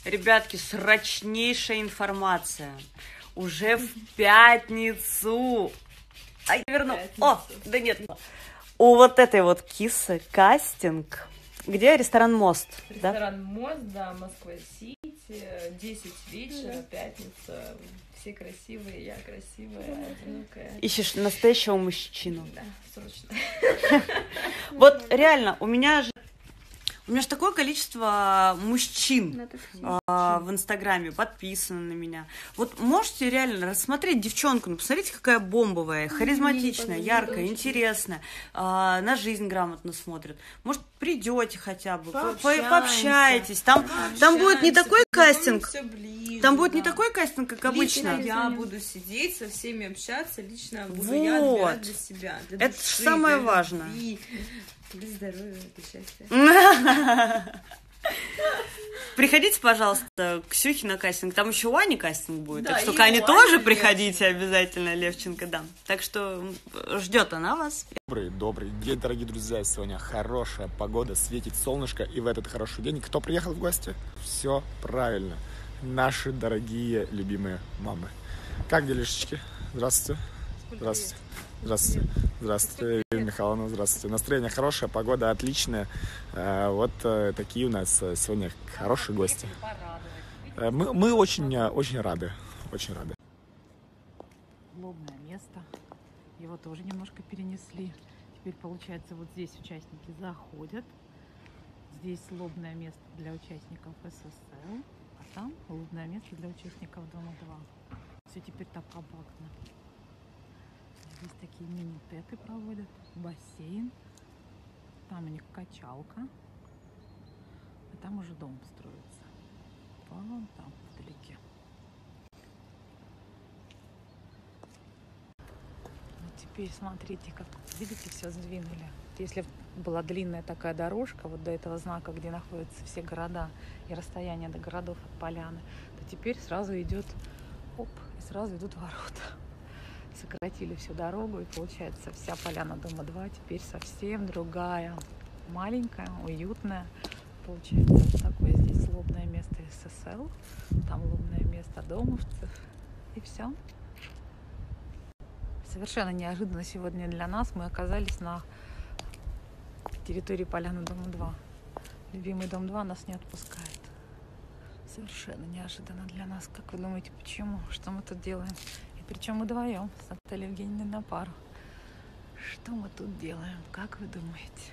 Ребятки, срочнейшая информация. Уже в пятницу. А я верну. О, да нет. У вот этой вот кисы кастинг. Где ресторан «Мост»? Ресторан «Мост», да, Москва-Сити. 10 вечера, пятница. Все красивые, я красивая, одинокая. Ищешь настоящего мужчину. Да, срочно. Вот реально, у меня же такое количество мужчин в Инстаграме подписано на меня. Вот можете реально рассмотреть девчонку, ну посмотрите, какая бомбовая, харизматичная, яркая, интересная, на жизнь грамотно смотрит. Может, придете хотя бы, пообщаетесь. Там будет не такой кастинг. Там будет не такой кастинг, как обычно. Я буду сидеть, со всеми общаться, лично буду я отбирать для себя. Для это души, самое важное. Для здоровья, для счастья. Приходите, пожалуйста, к Ксюхе на кастинг. Там еще у Ани кастинг будет. Да, так что, и к Ане у тоже Ани приходите обязательно, Левченко, да. Так что ждет она вас. Добрый день, дорогие друзья. Сегодня хорошая погода, светит солнышко. И в этот хороший день кто приехал в гости? Все правильно. Наши дорогие, любимые мамы. Как делишечки? Здравствуйте. Здравствуйте. Здравствуйте. Здравствуйте, Ирина Михайловна. Здравствуйте. Настроение хорошее, погода отличная. Вот такие у нас сегодня хорошие гости. Мы очень рады. Очень рады. Лобное место. Его тоже немножко перенесли. Теперь, получается, вот здесь участники заходят. Здесь лобное место для участников СССР. А там лобное место для участников Дома 2. Все теперь так компактно. Здесь такие мини-теты проводят, бассейн, там у них качалка, а там уже дом строится. Вон там, вдалеке. Вот теперь смотрите, как, видите, все сдвинули. Если была длинная такая дорожка вот до этого знака, где находятся все города и расстояние до городов от поляны, то теперь сразу идет, и сразу идут ворота. Сократили всю дорогу, и получается вся поляна Дома 2 теперь совсем другая, маленькая, уютная. Получается вот такое здесь лобное место ССЛ, там лобное место домовцев, и все. Совершенно неожиданно сегодня для нас мы оказались на территории поляны Дома 2. Любимый Дом 2 нас не отпускает. Совершенно неожиданно для нас. Как вы думаете, почему? Что мы тут делаем? Причем мы вдвоем с Натальей Евгеньевной на пару. Что мы тут делаем? Как вы думаете?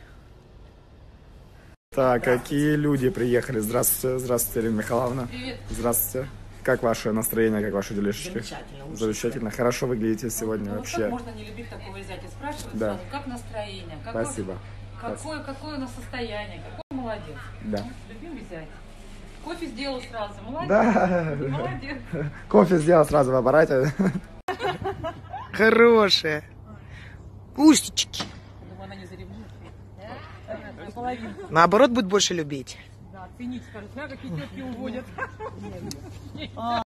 Так, какие люди приехали? Здравствуйте, здравствуйте, Ирина Михайловна. Привет. Здравствуйте. Как ваше настроение, как ваши делишечки? Замечательно. Замечательно. Хорошо выглядите сегодня вообще. Как можно не любить такого зятя? Спрашивают Да. сразу, как настроение? Спасибо. Какое у нас состояние? Какой молодец? Да. Любимый зять. Кофе сделал сразу. Молодец. Да. Молодец. Кофе сделал сразу в аппарате. Хорошая. Пустячки. Думаю, она не заревнует. Половинку. Наоборот, будет больше любить. Да, ценить, скажет, какие тетки уводят.